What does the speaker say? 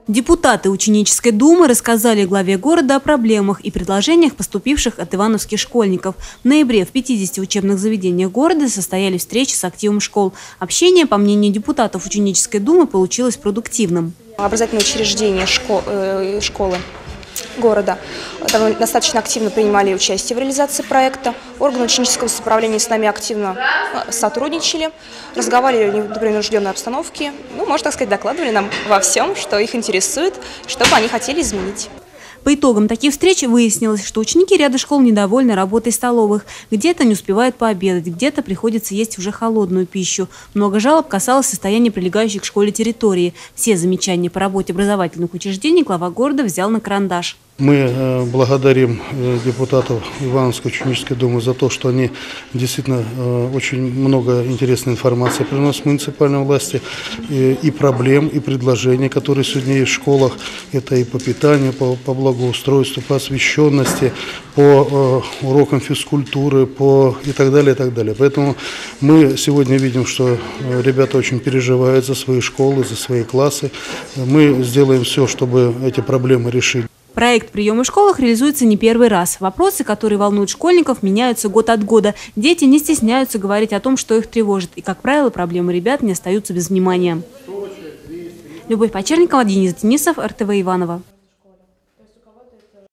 Депутаты ученической думы рассказали главе города о проблемах и предложениях, поступивших от ивановских школьников. В ноябре в 50 учебных заведениях города состоялись встречи с активом школ. Общение, по мнению депутатов ученической думы, получилось продуктивным. Образовательные учреждения, школы города достаточно активно принимали участие в реализации проекта. Органы ученического самоуправления с нами активно сотрудничали, разговаривали в непринужденной обстановке, можно так сказать, докладывали нам во всем, что их интересует, что бы они хотели изменить. По итогам таких встреч выяснилось, что ученики ряда школ недовольны работой столовых. Где-то не успевают пообедать, где-то приходится есть уже холодную пищу. Много жалоб касалось состояния прилегающих к школе территории. Все замечания по работе образовательных учреждений глава города взял на карандаш. Мы благодарим депутатов Ивановской ученической думы за то, что они действительно очень много интересной информации приносят муниципальной власти, и проблем, и предложений, которые сегодня есть в школах. Это и по питанию, по благоустройству, по освещенности, по урокам физкультуры, и так далее, и так далее. Поэтому мы сегодня видим, что ребята очень переживают за свои школы, за свои классы. Мы сделаем все, чтобы эти проблемы решить. Проект приема в школах реализуется не первый раз. Вопросы, которые волнуют школьников, меняются год от года. Дети не стесняются говорить о том, что их тревожит. И, как правило, проблемы ребят не остаются без внимания. Любовь Почерникова, Денис Денисов, РТВ Иваново.